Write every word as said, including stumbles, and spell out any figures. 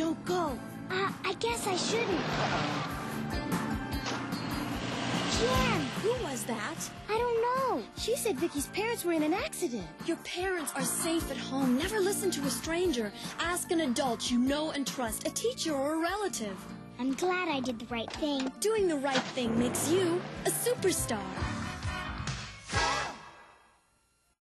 don't go. Uh, I guess I shouldn't. Jem! Who was that? I don't know. She said Vicky's parents were in an accident. Your parents are safe at home. Never listen to a stranger. Ask an adult you know and trust, a teacher or a relative. I'm glad I did the right thing. Doing the right thing makes you a superstar.